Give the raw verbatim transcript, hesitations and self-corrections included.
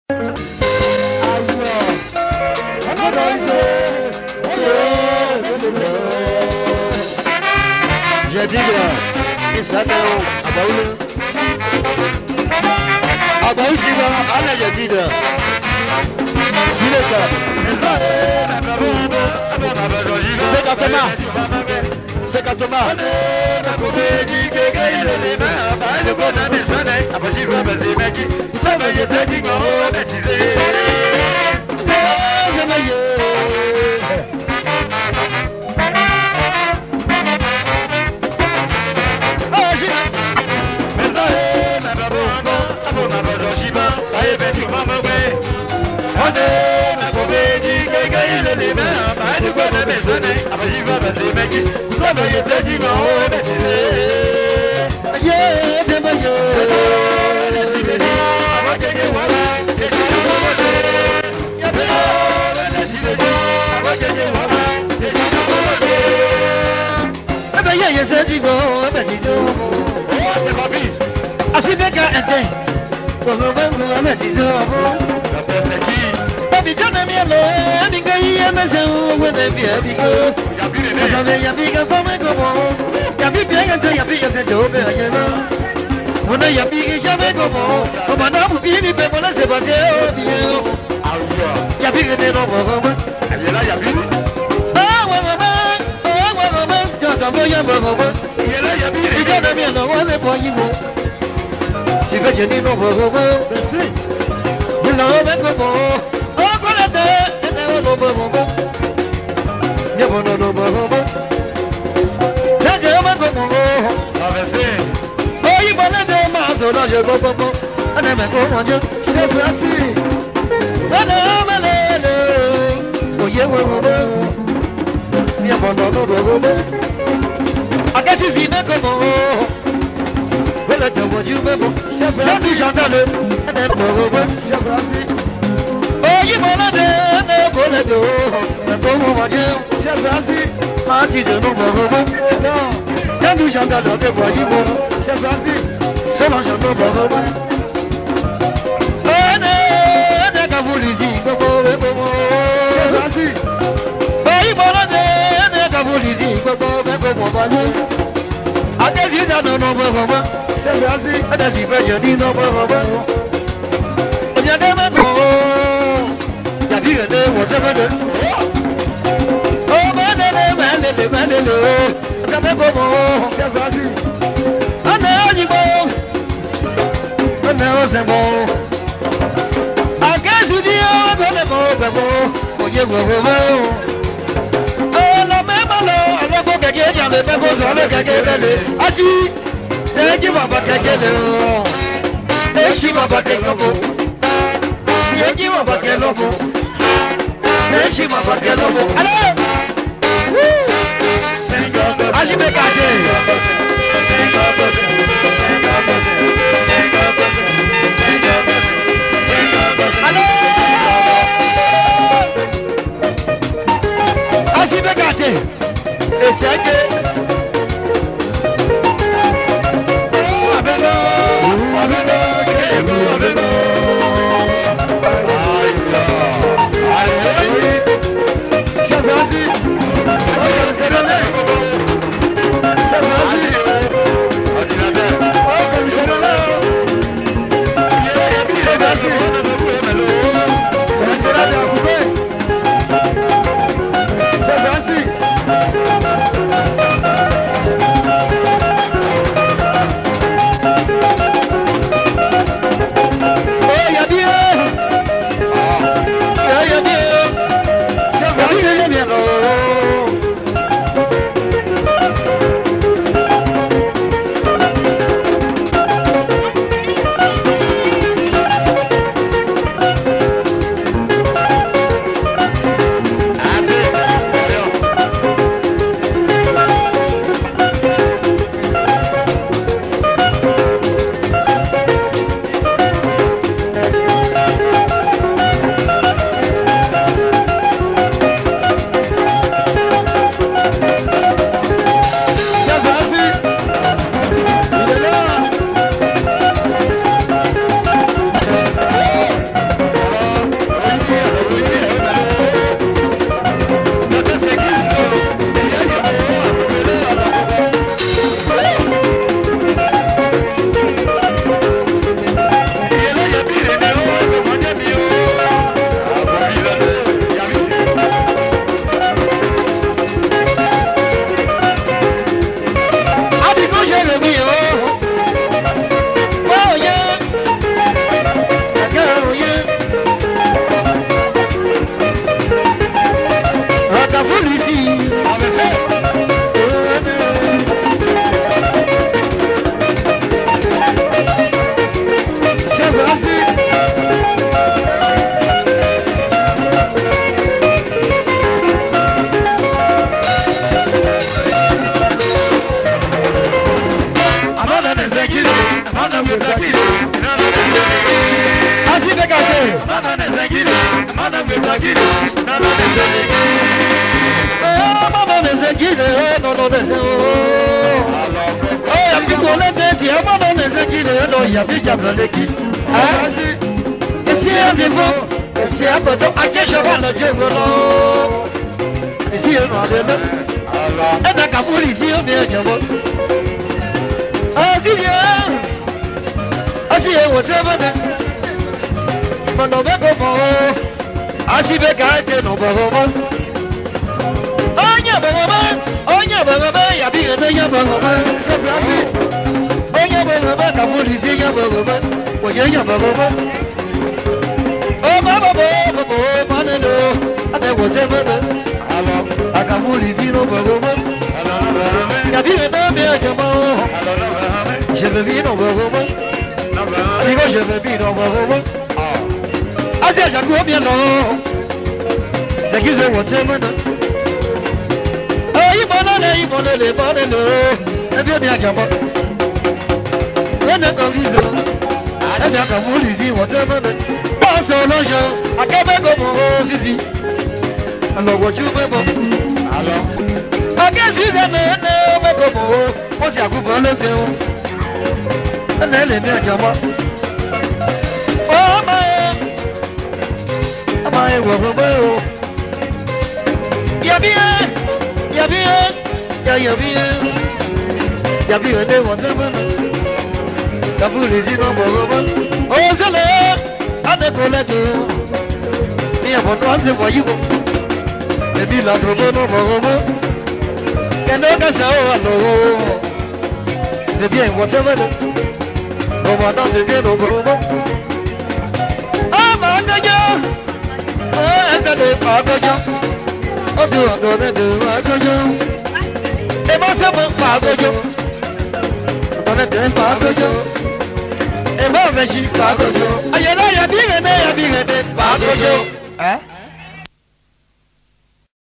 J'ai dit que ça n'a pas eu. Ah bah oui, c'est bon, allez, j'ai dit que c'est le cas. C'est quand Thomas. C'est quand Thomas. dans les zéros. Oh, y'a plus qu'on l'a tête, y'a pas dans les équilibres, non, y'a plus qu'à blâmer qui. Hein? Et si un vivant, et si un poteau, à qui je vois le Dieu, et si un noir de l'homme, et d'un capoul ici, on vient de moi. Ah, si bien, ah, si, on t'a vendu. Mon nom est comment? Ah, si, bien, qu'à être non, pas comment? Oh, y'a pas comment? Oh, y'a pas comment? Y'a bien, y'a pas comment? C'est placé. Oh, y'a pas comment? Capoul ici, y'a pas comment? Oh, y'a pas comment? Oh, ma maman, maman, maman, ah, t'es où t'es vendu? Alors, à Capoul ici, non, pas comment? Y'a bien, y'a bien, y'a pas. Je veux vivre dans vos romans. Je veux vivre dans vos romans. Ah, c'est à quoi bien non. C'est qui c'est votre matin. Ah, il m'en a, il m'en a, il m'en a, il bien bien qu'à moi. Et ne comme ils ont. Et bien comme vous lisez votre matin. Passe au loge. À Québec comme on ici. Alors, what you veux bon. Alors. À qu'est-ce que c'est non, non, comme on. On s'y a couvert le zéro. Elle est bien qu'à moi. Oh, ma ma y'a bien, y'a bien, y'a y'a bien, y'a bien de votre main. T'as voulu les innombrables. Oh, c'est là, à des collègues. Il y a mon droit de voyou. Et puis la troupe non morome. Et non, qu'à ça, alors. C'est bien votre main. Oh, maintenant, c'est bien nos morome. Oh, ma gagne. Oh, est-ce que c'est pas gagne? Oh, tu as donné de ma gagne. Et moi, c'est mon pas gagne. On est pas gagne. Et moi, je suis pas gagne.